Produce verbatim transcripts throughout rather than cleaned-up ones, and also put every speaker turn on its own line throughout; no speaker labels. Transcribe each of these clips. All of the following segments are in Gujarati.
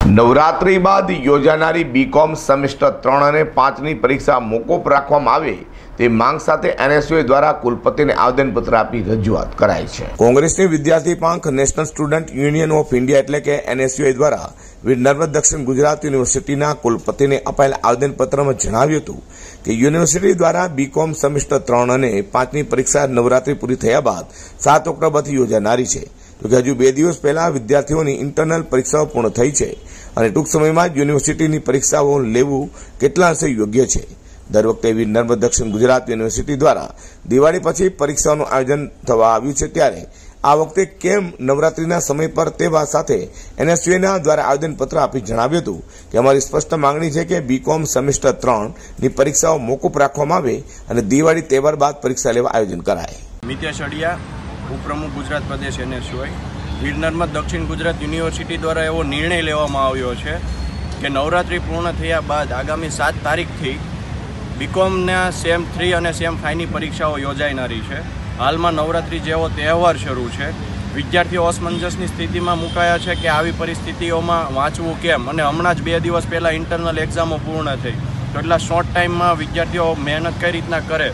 નવરાત્રી બાદ યોજાનારી બીકોમ સેમેસ્ટર ત્રણ અને પાંચની પરીક્ષા મોકૂફ રાખવામાં આવે તે માંગ સાથે એનએસયુઆઈ દ્વારા કુલપતિને આવેદનપત્ર આપી રજૂઆત કરાઈ છે। કોંગ્રેસની વિદ્યાર્થી પાંખ National Student Union of India એટલે કે એનએસયુઆઈ દ્વારા વીર નર્મદ દક્ષિણ ગુજરાત યુનિવર્સિટીના કુલપતિને અપાયેલ આવેદનપત્રમાં જણાવ્યું હતું કે યુનિવર્સિટી દ્વારા બીકોમ સેમેસ્ટર ત્રણ અને પાંચની પરીક્ષા નવરાત્રી પૂરી થયા બાદ સાત ઓક્ટોબરથી યોજાનારી છે। તો કે હજુ બે દિવસ પહેલા વિદ્યાર્થીઓની ઇન્ટરનલ પરીક્ષાઓ પૂર્ણ થઈ છે અને ટૂંક સમયમાં જ યુનિવર્સિટીની પરીક્ષાઓ લેવું કેટલા અંશે યોગ્ય છે। દર વખતે વીર નર્મદ દક્ષિણ ગુજરાત યુનિવર્સિટી દ્વારા દિવાળી પછી પરીક્ષાઓનું આયોજન થવા આવ્યું છે, ત્યારે આ વખતે કેમ નવરાત્રીના સમય પર તે વાત સાથે એનએસયુઆઈના દ્વારા આવેદનપત્ર આપી જણાવ્યું હતું કે અમારી સ્પષ્ટ માંગણી છે કે બીકોમ સેમેસ્ટર ત્રણ ની પરીક્ષાઓ મોકૂફ રાખવામાં આવે અને દિવાળી તહેવાર બાદ પરીક્ષા લેવા આયોજન કરાય।
મિતેશ અડિયા, ઉપપ્રમુખ ગુજરાત પ્રદેશ એનએસયુઆઈ। વીર નર્મદ દક્ષિણ ગુજરાત યુનિવર્સિટી દ્વારા એવો નિર્ણય લેવામાં આવ્યો છે કે નવરાત્રી પૂર્ણ થયા બાદ આગામી સાત તારીખથી બીકોમના સેમ થ્રી અને સેમ ફાઈવની પરીક્ષાઓ યોજાનારી છે। હાલમાં નવરાત્રી જેવો તહેવાર શરૂ છે, વિદ્યાર્થીઓ અસમંજસની સ્થિતિમાં મુકાયા છે કે આવી પરિસ્થિતિઓમાં વાંચવું કેમ, અને હમણાં જ બે દિવસ પહેલાં ઇન્ટરનલ એક્ઝામો પૂર્ણ થઈ, તો એટલા શોર્ટ ટાઈમમાં વિદ્યાર્થીઓ મહેનત કઈ રીતના કરે।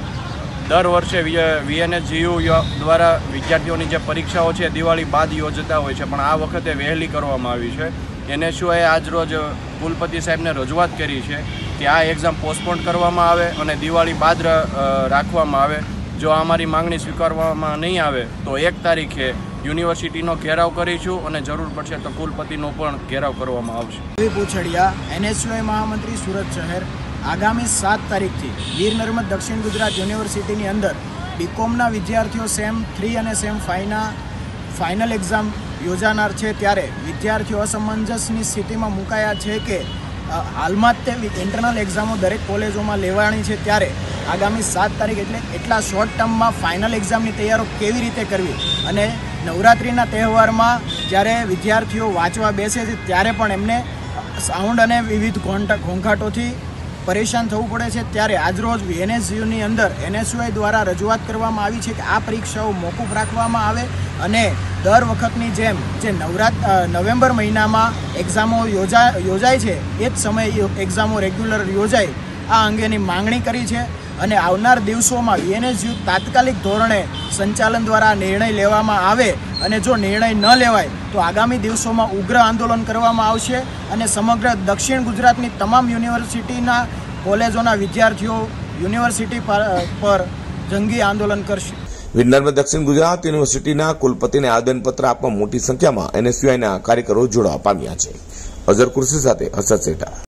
દર વર્ષે વીએનએસજીયુ દ્વારા વિદ્યાર્થીઓની જે પરીક્ષાઓ છે દિવાળી બાદ યોજતા હોય છે, પણ આ વખતે વહેલી કરવામાં આવી છે। એનએસયુઆઈએ આજરોજ કુલપતિ સાહેબને રજૂઆત કરી છે કે આ એક્ઝામ પોસ્ટપોન કરવામાં આવે અને દિવાળી બાદ રાખવામાં આવે। જો અમારી માંગણી સ્વીકારવામાં નહીં આવે તો એક તારીખે યુનિવર્સિટીનો ઘેરાવ કરીશું અને જરૂર પડશે તો કુલપતિનો પણ ઘેરાવ કરવામાં આવશે।
પૂછડિયા, એનએસયુઆઈ મહામંત્રી, સુરત શહેર। આગામી સાત તારીખથી વીર નર્મદ દક્ષિણ ગુજરાત યુનિવર્સિટીની અંદર બીકોમના વિદ્યાર્થીઓ સેમ થ્રી અને સેમ ફાઈવના ફાઇનલ એક્ઝામ યોજાનાર છે, ત્યારે વિદ્યાર્થીઓ અસમંજસની સ્થિતિમાં મુકાયા છે કે હાલમાં જ તે ઇન્ટરનલ એક્ઝામો દરેક કોલેજોમાં લેવાની છે, ત્યારે આગામી સાત તારીખ એટલે એટલા શોર્ટ ટર્મમાં ફાઇનલ એક્ઝામની તૈયારીઓ કેવી રીતે કરવી, અને નવરાત્રિના તહેવારમાં જ્યારે વિદ્યાર્થીઓ વાંચવા બેસે છે ત્યારે પણ એમને સાઉન્ડ અને વિવિધ ઘોંઘાટોથી પરેશાન થવું પડે છે। ત્યારે આજરોજ વીએનએસયુની અંદર એનએસયુઆઈ દ્વારા રજૂઆત કરવામાં આવી છે કે આ પરીક્ષાઓ મોકૂફ રાખવામાં આવે અને દર વખતની જેમ જે નવરાત નવેમ્બર મહિનામાં એક્ઝામો યોજા યોજાય છે એ જ સમયે એક્ઝામો રેગ્યુલર યોજાય, આ અંગેની માંગણી કરી છે। અને આવનાર દિવસોમાં વીએનએસયુ તાત્કાલિક ધોરણે સંચાલન દ્વારા નિર્ણય લેવામાં આવે, અને જો નિર્ણય ન લેવાય તો આગામી દિવસોમાં ઉગ્ર આંદોલન કરવામાં આવશે અને સમગ્ર દક્ષિણ ગુજરાતની તમામ યુનિવર્સિટીના કોલેજોના વિદ્યાર્થીઓ યુનિવર્સિટી પર જંગી આંદોલન કરશે।
વીર નર્મદ દક્ષિણ ગુજરાત યુનિવર્સિટીના કુલપતિને આવેદનપત્ર આપવા મોટી સંખ્યામાં એનએસયુઆઈના કાર્યકરો જોડાવા પામ્યા છે। અઝર કુર્સી સાથે હસદ સેઠા।